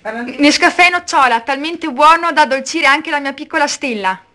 Nescafè nocciola, talmente buono da addolcire anche la mia piccola stella.